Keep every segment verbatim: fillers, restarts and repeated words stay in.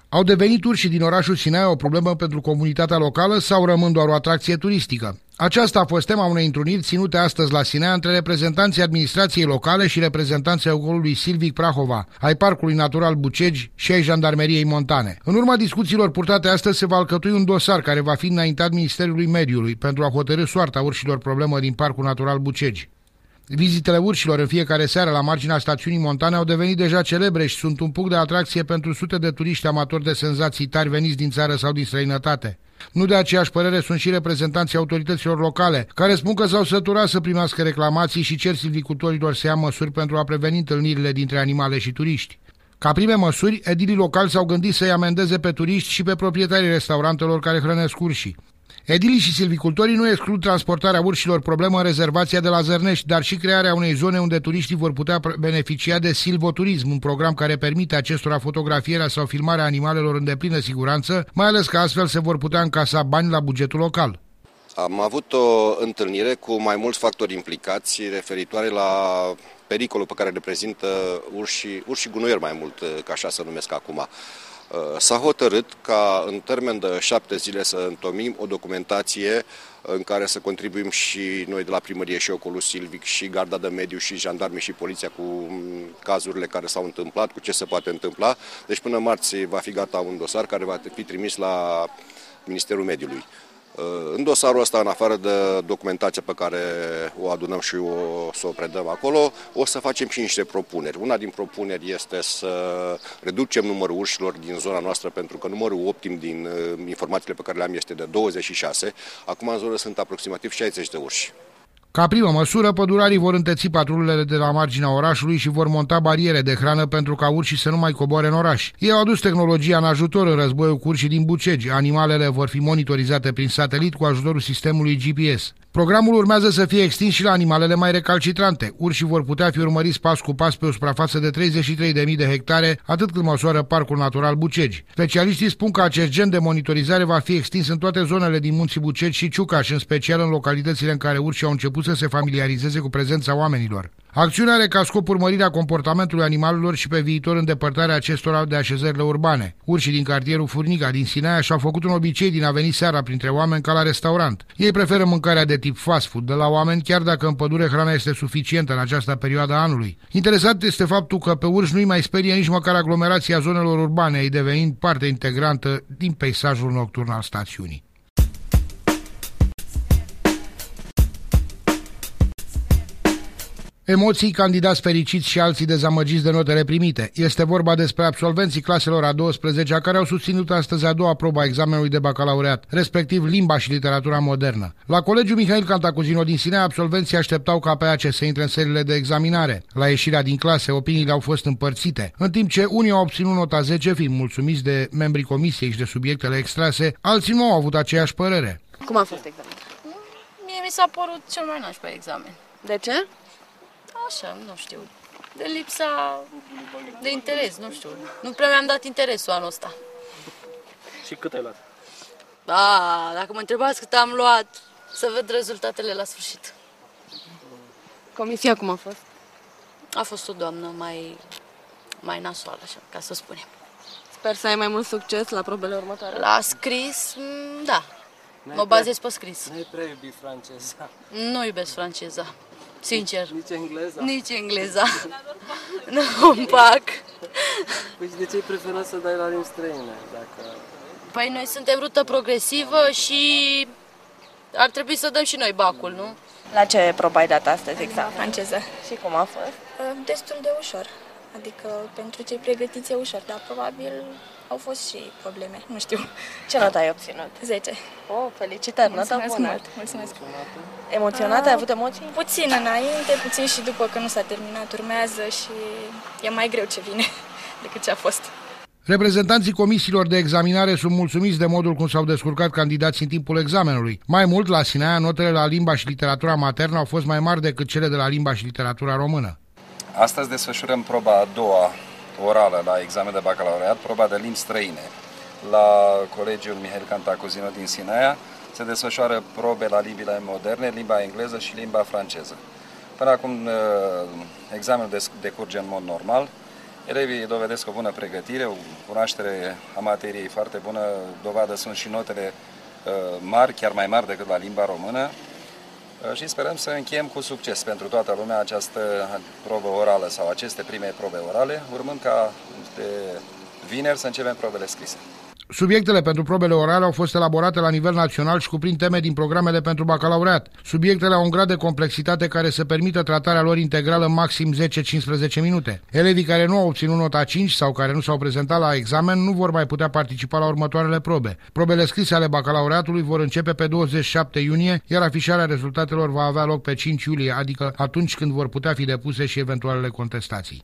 Au devenit urșii din orașul Sinaia o problemă pentru comunitatea locală sau rămân doar o atracție turistică? Aceasta a fost tema unei întruniri ținute astăzi la Sinaia între reprezentanții administrației locale și reprezentanții Ecolului Silvic Prahova, ai Parcului Natural Bucegi și ai Jandarmeriei Montane. În urma discuțiilor purtate astăzi se va alcătui un dosar care va fi înaintat Ministerului Mediului pentru a hotărî soarta urșilor problemă din Parcul Natural Bucegi. Vizitele urșilor în fiecare seară la marginea stațiunii Montane au devenit deja celebre și sunt un punct de atracție pentru sute de turiști amatori de senzații tari veniți din țară sau din străinătate. Nu de aceeași părere sunt și reprezentanții autorităților locale, care spun că s-au săturat să primească reclamații și cer silvicultorilor să ia măsuri pentru a preveni întâlnirile dintre animale și turiști. Ca prime măsuri, edilii locali s-au gândit să-i amendeze pe turiști și pe proprietarii restaurantelor care hrănesc urșii. Edilii și silvicultorii nu exclud transportarea urșilor problemă în rezervația de la Zărnești, dar și crearea unei zone unde turiștii vor putea beneficia de silvoturism, un program care permite acestora fotografierea sau filmarea animalelor în deplină siguranță, mai ales că astfel se vor putea încasa bani la bugetul local. Am avut o întâlnire cu mai mulți factori implicați referitoare la pericolul pe care reprezintă urșii, urșii gunoieri mai mult, ca așa să numesc acum. S-a hotărât ca în termen de șapte zile să întocmim o documentație în care să contribuim și noi de la primărie și Ecolul Silvic și Garda de Mediu și jandarmii și poliția cu cazurile care s-au întâmplat, cu ce se poate întâmpla. Deci până marți va fi gata un dosar care va fi trimis la Ministerul Mediului. În dosarul ăsta, în afară de documentația pe care o adunăm și o, să o predăm acolo, o să facem și niște propuneri. Una din propuneri este să reducem numărul urșilor din zona noastră, pentru că numărul optim din informațiile pe care le am este de douăzeci și șase. Acum în zonă sunt aproximativ șaizeci de urși. Ca primă măsură, pădurarii vor înteți patrulele de la marginea orașului și vor monta bariere de hrană pentru ca urșii să nu mai coboare în oraș. Ei au adus tehnologia în ajutor în războiul cu urșii din Bucegi. Animalele vor fi monitorizate prin satelit cu ajutorul sistemului G P S. Programul urmează să fie extins și la animalele mai recalcitrante. Urșii vor putea fi urmăriți pas cu pas pe o suprafață de treizeci și trei de mii de hectare, atât cât măsoară Parcul Natural Bucegi. Specialiștii spun că acest gen de monitorizare va fi extins în toate zonele din munții Bucegi și Ciucaș, în special în localitățile în care urșii au început să se familiarizeze cu prezența oamenilor. Acțiunea are ca scop urmărirea comportamentului animalelor și pe viitor îndepărtarea acestora de așezările urbane. Urșii din cartierul Furniga din Sinaia și-au făcut un obicei din a veni seara printre oameni ca la restaurant. Ei preferă mâncarea de tip fast food de la oameni, chiar dacă în pădure hrana este suficientă în această perioadă a anului. Interesant este faptul că pe urși nu-i mai sperie nici măcar aglomerația zonelor urbane, ei devenind parte integrantă din peisajul nocturn al stațiunii. Emoții, candidați fericiți și alții dezamăgiți de notele primite. Este vorba despre absolvenții claselor a douăsprezecea care au susținut astăzi a doua probă a examenului de bacalaureat, respectiv limba și literatura modernă. La Colegiul Mihail Cantacuzino din Sinaia, absolvenții așteptau ca pe A C să intre în seriile de examinare. La ieșirea din clase, opiniile au fost împărțite. În timp ce unii au obținut nota zece, fiind mulțumiți de membrii comisiei și de subiectele extrase, alții nu au avut aceeași părere. Cum a fost examenul? Mie mi s-a părut cel mai nașpa examen. De ce? Așa, nu știu, de lipsa de interes, nu știu. Nu prea mi-am dat interesul anul ăsta. Și cât ai luat? A, dacă mă întrebați cât am luat, să văd rezultatele la sfârșit. Comisia cum a fost? A fost o doamnă mai, mai nasoală, așa, ca să spunem. Sper să ai mai mult succes la probele următoare. La scris, da. Mă bazez pe scris. Nu-i prea iubi franceza. Nu iubesc franceza. Sincer. Nici engleza? Nici engleza. Nu îmi plac. Păi de ce ai preferat să dai la limbi străine? Dacă... Păi noi suntem rută progresivă și ar trebui să dăm și noi bacul, nu? La ce probă ai dat astăzi examen? Franceză. Și cum a fost? Destul de ușor. Adică pentru cei pregătiți e ușor, dar probabil au fost și probleme, nu știu. Ce notă ai obținut? zece. Oh, felicitări, nota Mulțumesc bună. mult. Mulțumesc. Emoționată? Ai avut emoții? Puțin înainte, puțin și după că nu s-a terminat, urmează și e mai greu ce vine decât ce a fost. Reprezentanții comisiilor de examinare sunt mulțumiți de modul cum s-au descurcat candidații în timpul examenului. Mai mult, la Sinaia, notele la limba și literatura maternă au fost mai mari decât cele de la limba și literatura română. Astăzi desfășurăm proba a doua orală la examen de bacalaureat, proba de limbi străine. La Colegiul Mihail Cantacuzino din Sinaia se desfășoară probe la limbile moderne, limba engleză și limba franceză. Până acum examenul decurge în mod normal, Elevii dovedesc o bună pregătire, o cunoaștere a materiei foarte bună, dovadă sunt și notele mari, chiar mai mari decât la limba română. Și sperăm să încheiem cu succes pentru toată lumea această probă orală sau aceste prime probe orale, urmând ca de vineri să începem probele scrise. Subiectele pentru probele orale au fost elaborate la nivel național și cuprind teme din programele pentru bacalaureat. Subiectele au un grad de complexitate care să permită tratarea lor integrală în maxim zece-cincisprezece minute. Elevii care nu au obținut nota cinci sau care nu s-au prezentat la examen nu vor mai putea participa la următoarele probe. Probele scrise ale bacalaureatului vor începe pe douăzeci și șapte iunie, iar afișarea rezultatelor va avea loc pe cinci iulie, adică atunci când vor putea fi depuse și eventualele contestații.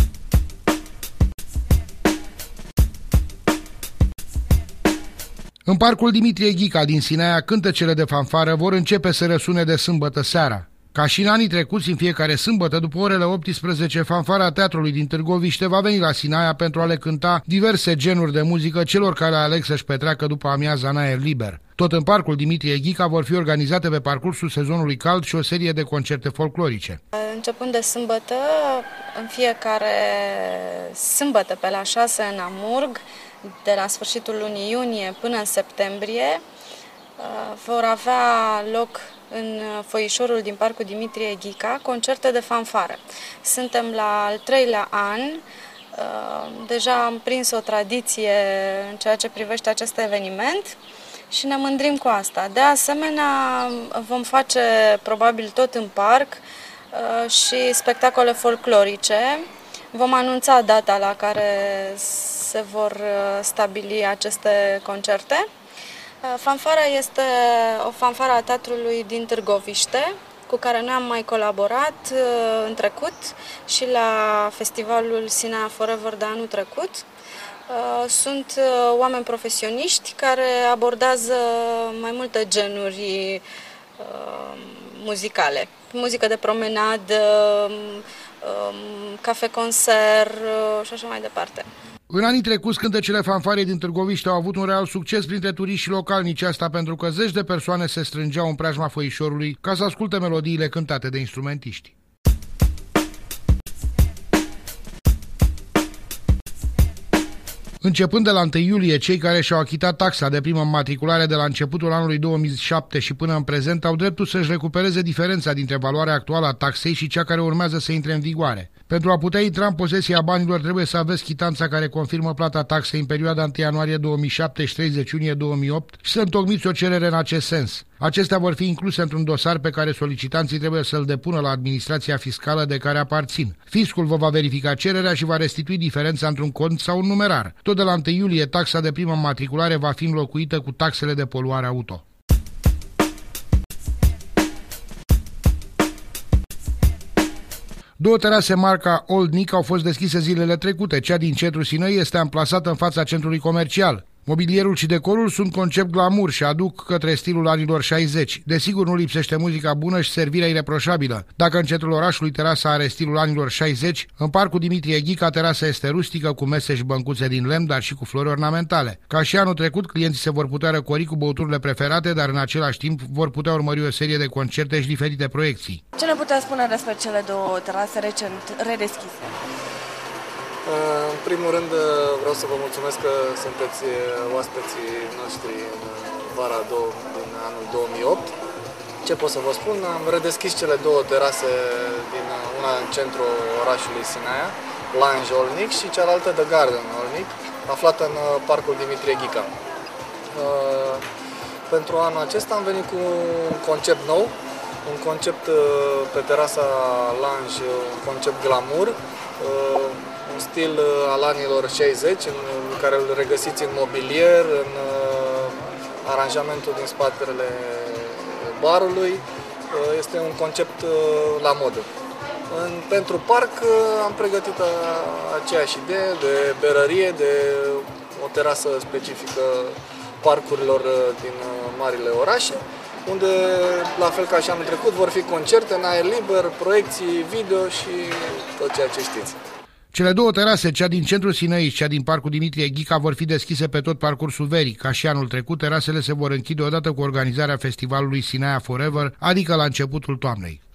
În parcul Dimitrie Ghica din Sinaia, cântecele de fanfară vor începe să răsune de sâmbătă seara. Ca și în anii trecuți, în fiecare sâmbătă, după orele optsprezece, fanfara teatrului din Târgoviște va veni la Sinaia pentru a le cânta diverse genuri de muzică celor care aleg să-și petreacă după amiaza în aer liber. Tot în parcul Dimitrie Ghica vor fi organizate pe parcursul sezonului cald și o serie de concerte folclorice. Începând de sâmbătă, în fiecare sâmbătă pe la șase în Amurg, de la sfârșitul lunii iunie până în septembrie, vor avea loc în foișorul din parcul Dimitrie Ghica concerte de fanfară. Suntem la al treilea an, deja am prins o tradiție în ceea ce privește acest eveniment și ne mândrim cu asta. De asemenea, vom face probabil tot în parc și spectacole folclorice. Vom anunța data la care se vor stabili aceste concerte. Fanfara este o fanfară a teatrului din Târgoviște, cu care noi am mai colaborat în trecut și la festivalul Sinaia Forever de anul trecut. Sunt oameni profesioniști care abordează mai multe genuri muzicale. Muzică de promenadă, cafe-concert și așa mai departe. În anii trecuți, cântecele fanfarei din Târgoviște au avut un real succes printre turiști localnici, asta pentru că zeci de persoane se strângeau în preajma foișorului ca să asculte melodiile cântate de instrumentiști. Începând de la întâi iulie, cei care și-au achitat taxa de primă matriculare de la începutul anului două mii șapte și până în prezent au dreptul să-și recupereze diferența dintre valoarea actuală a taxei și cea care urmează să intre în vigoare. Pentru a putea intra în posesia banilor trebuie să aveți chitanța care confirmă plata taxei în perioada întâi ianuarie două mii șapte și treizeci iunie două mii opt și să întocmiți o cerere în acest sens. Acestea vor fi incluse într-un dosar pe care solicitanții trebuie să-l depună la administrația fiscală de care aparțin. Fiscul vă va verifica cererea și va restitui diferența într-un cont sau un numerar. Tot de la întâi iulie, taxa de primă matriculare va fi înlocuită cu taxele de poluare auto. Două terase marca Old Nick au fost deschise zilele trecute. Cea din centrul Sinăii este amplasată în fața centrului comercial. Mobilierul și decorul sunt concept glamour și aduc către stilul anilor șaizeci. Desigur, nu lipsește muzica bună și servirea ireproșabilă. Dacă în centrul orașului terasa are stilul anilor șaizeci, în parcul Dimitrie Ghica terasa este rustică, cu mese și băncuțe din lemn, dar și cu flori ornamentale. Ca și anul trecut, clienții se vor putea răcori cu băuturile preferate, dar în același timp vor putea urmări o serie de concerte și diferite proiecții. Ce ne puteți spune despre cele două terase recent redeschise? În primul rând vreau să vă mulțumesc că sunteți oaspeții noștri în vara din anul două mii opt. Ce pot să vă spun? Am redeschis cele două terase, din una în centrul orașului Sinaia, Lounge Old Nick, și cealaltă The Garden Old Nick, aflată în parcul Dimitrie Ghica. Pentru anul acesta am venit cu un concept nou, un concept pe terasa Lounge, un concept glamour, un stil al anilor șaizeci, în care îl regăsiți în mobilier, în aranjamentul din spatele barului. Este un concept la modă. În, pentru parc am pregătit aceeași idee de berărie, de o terasă specifică parcurilor din marile orașe, unde, la fel ca și anul trecut, vor fi concerte în aer liber, proiecții video și tot ceea ce știți. Cele două terase, cea din centrul Sinăii și cea din parcul Dimitrie Ghica, vor fi deschise pe tot parcursul verii. Ca și anul trecut, terasele se vor închide odată cu organizarea festivalului Sinaia Forever, adică la începutul toamnei.